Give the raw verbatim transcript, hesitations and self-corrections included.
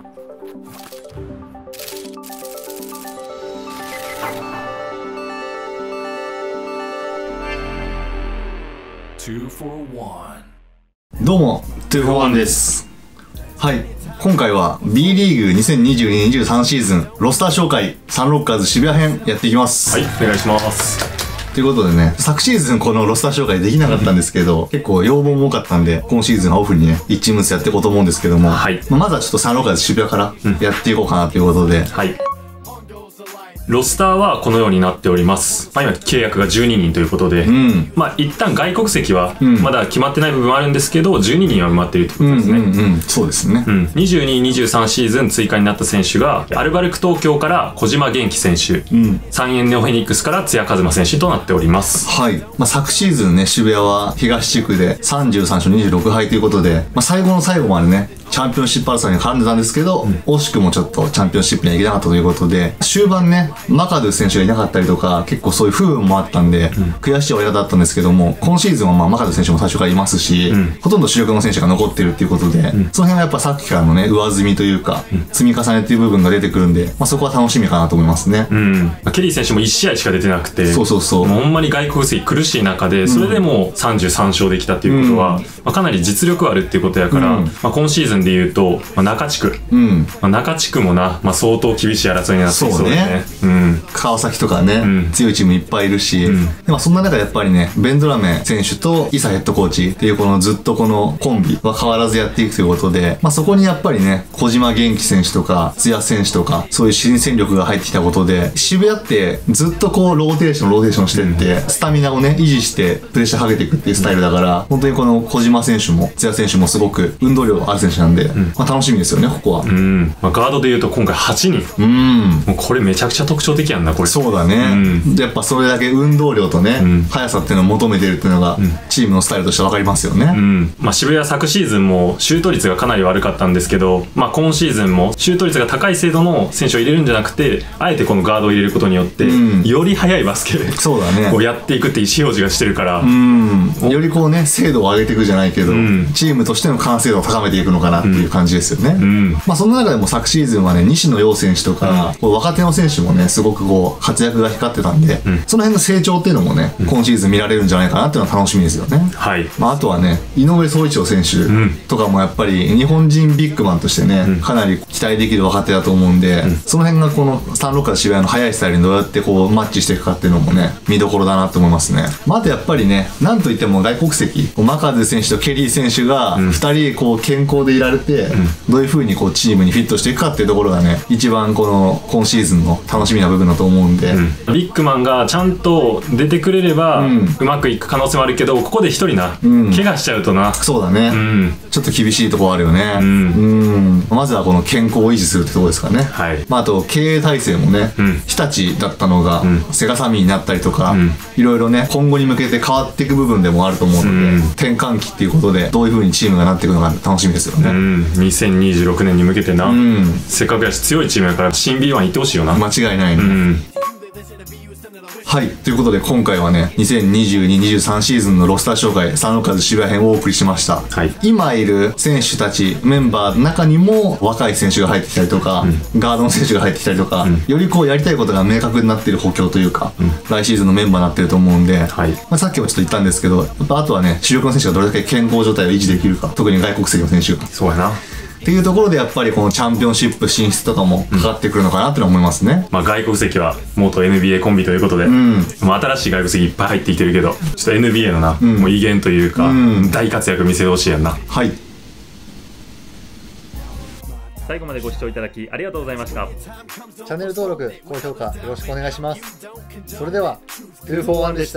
どうも、ツーフォーワンです。はい、今回は B リーグにせんにじゅうに にじゅうさんシーズンロスター紹介サンロッカーズ渋谷編やっていきます。 はい、お願いします。 ということでね、昨シーズンこのロスター紹介できなかったんですけど、結構要望も多かったんで、今シーズンはオフにね、いちチームずつやっていこうと思うんですけども、はい、まあ、まずはちょっとサンロッカーズ渋谷からやっていこうかなということで、うん、はい。 ロスターはこのようになっております。まあ今契約がじゅうににんということで、うん、まあ一旦外国籍はまだ決まってない部分はあるんですけど、じゅうににんは埋まっているということですね。うんうんうん、 そうですね。 うん、にじゅうに、にじゅうさんシーズン追加になった選手が、アルバルク東京から小島元気選手、うん、三円ネオフェニックスから津谷一馬選手となっております。 はい。まあ昨シーズンね、渋谷は東地区でさんじゅうさんしょにじゅうろくはいということで、まあ最後の最後までね、チャンピオンシップ争いに絡んでたんですけど、うん、惜しくもちょっとチャンピオンシップにはいけなかったということで、終盤ね、マカドゥ選手がいなかったりとか、結構そういう不運もあったんで、うん、悔しい終わり方だったんですけども、今シーズンはまあマカドゥ選手も最初からいますし、うん、ほとんど主力の選手が残ってるっていうことで、うん、その辺はやっぱさっきからのね、上積みというか、うん、積み重ねっていう部分が出てくるんで、まあそこは楽しみかなと思いますね。 うん。ケリー選手もいち試合しか出てなくて、 そうそうそう。 もうほんまに外国籍苦しい中で、それでもさんじゅうさん勝できたっていうことは、うん、まあ、かなり実力あるっていうことやから、うん、まあ今シーズンで言うと、まあ、中地区、うんまあ、中地区もな、まあ、相当厳しい争いになっていそうだね。 そうね、うん、川崎とかね、うん、強いチームいっぱいいるし、うん、でもそんな中でやっぱりね、ベンドラメ選手とイサヘッドコーチっていうこのずっとこのコンビは変わらずやっていくということで、まあ、そこにやっぱりね、小島元気選手とか津谷選手とかそういう新戦力が入ってきたことで、渋谷ってずっとこうローテーションローテーションしてって、うん、スタミナをね維持してプレッシャーかけていくっていうスタイルだから、うん、本当にこの小島選手も津谷選手もすごく運動量ある選手なんで、うん、まあ、楽しみですよねここは。 うん、まあ、ガードで言うと今回はちにん、うん、もうこれめちゃくちゃ特徴的やんなこれ。 そうだね、うん、やっぱそれだけ運動量とね、うん、速さっていうのを求めてるっていうのが、うん、チームのスタイルとして分かりますよね。 うん、まあ、渋谷昨シーズンもシュート率がかなり悪かったんですけど、まあ、今シーズンもシュート率が高い精度の選手を入れるんじゃなくて、あえてこのガードを入れることによって、うん、より速いバスケでそうだねこうやっていくって意思表示がしてるから、うん、 よりこうね精度を上げていくじゃないけど、うん、チームとしての完成度を高めていくのかなっていう感じですよね。うん、まあそんな中でも昨シーズンはね、西野陽選手とか、うん、こう若手の選手もねすごくこう活躍が光ってたんで、うん、その辺の成長っていうのもね、うん、今シーズン見られるんじゃないかなっていうのは楽しみですよね。はい。まああとはね、井上宗一郎選手とかもやっぱり日本人ビッグマンとしてね、うん、かなり期待できる若手だと思うんで、うん、その辺がこのサンロッカー渋谷の速いスタイルにどうやってこうマッチしていくかっていうのもね見どころだなと思いますね。まああとやっぱりね、なんといっても外国籍マカドゥ選手とケリー選手がふたりこう健康でいられて、うん、どういう風にこうチームにフィットしていくかっていうところがね、一番この今シーズンの楽しみな部分だと思うんで、うん、 ビッグマンがちゃんと出てくれれば、うん、うまくいく可能性もあるけど、ここで一人な、うん、怪我しちゃうとな、 そうだね、うん、ちょっと厳しいところあるよね。うん、うんまずはこの健康を維持するってところですかね。はい。まああと経営体制もね、うん、日立だったのが、うん、セガサミーになったりとか、うん、いろいろね今後に向けて変わっていく部分でもあると思うので、うん、転換期っていうことでどういう風にチームがなっていくのか楽しみですよね。うん、 にせんにじゅうろくねんに向けてな、うん、せっかくやし強いチームやから新 ビーワン 行ってほしいよな。 間違いないね。うん、はい。ということで今回はね、にせんにじゅうに、にじゅうさんシーズンのロスター紹介、サンロッカーズ渋谷編をお送りしました。はい。今いる選手たち、メンバーの中にも若い選手が入ってきたりとか、うん、ガードの選手が入ってきたりとか、うん、よりこうやりたいことが明確になっている補強というか、うん、来シーズンのメンバーになってると思うんで、はい。まあ、さっきもちょっと言ったんですけど、やっぱあとはね、主力の選手がどれだけ健康状態を維持できるか、特に外国籍の選手が。 そうやな。 っていうところでやっぱりこのチャンピオンシップ進出とかもかかってくるのかなって思いますね。 うん、まあ外国籍は元 エヌビーエー コンビということで、うん、まあ新しい外国籍いっぱい入ってきてるけど、ちょっと エヌビーエー のな、うん、もう威厳というか、うん、大活躍見せてほしいやんな。はい。最後までご視聴いただきありがとうございました。 チャンネル登録、高評価よろしくお願いします。それではツーフォーワンでした。